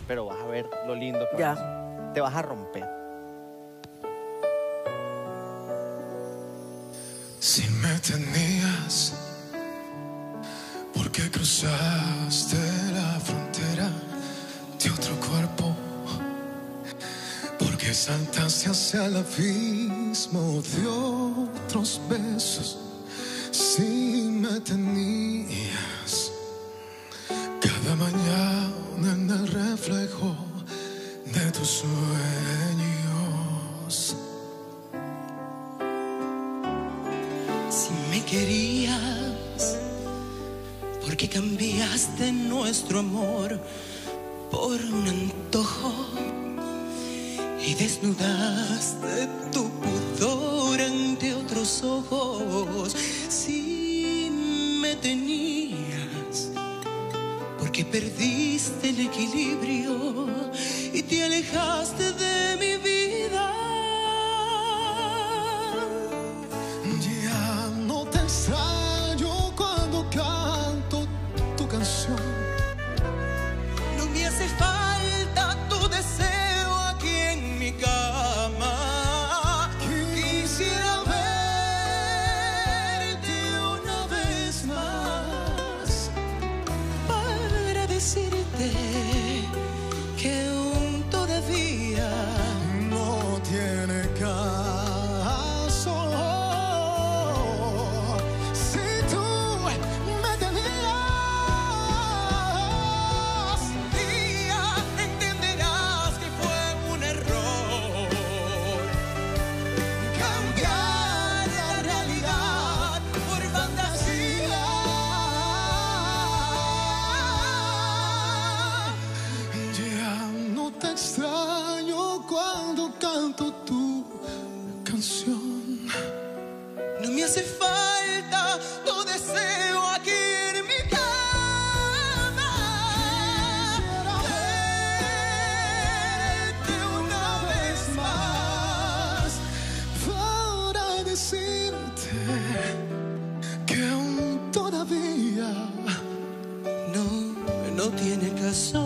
pero vas a ver lo lindo que Ya. te vas a romper. Si me tenías, ¿por qué cruzaste la frontera de otro cuerpo? ¿Por qué saltaste hacia el abismo de otros besos? Si me tenías cada mañana en el reflejo de tus sueños. Si me querías, ¿por qué cambiaste nuestro amor por un antojo? Y desnudaste tu pudor ante otros ojos. Si me tenías, porque perdiste el equilibrio y te alejaste de mi vida. Ya no te extraño cuando canto tu canción. No me hace falta tu deseo aquí en mi cama. Quisiera verte una vez más para decirte que aún todavía No tiene caso. Si tú me tenías, día entenderás que fue un error cambiar la realidad por fantasía. ya no te extraño cuando canto tu canción. No me hace falta tu deseo aquí en mi cama. Verte una vez más Para decirte que aún todavía no tiene caso.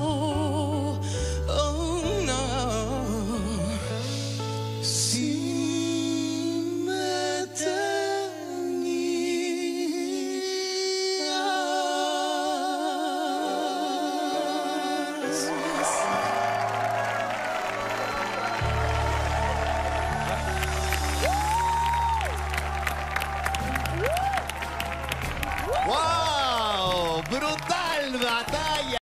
Oh, no. si me tenías. ¡Wow! ¡Brutal batalla!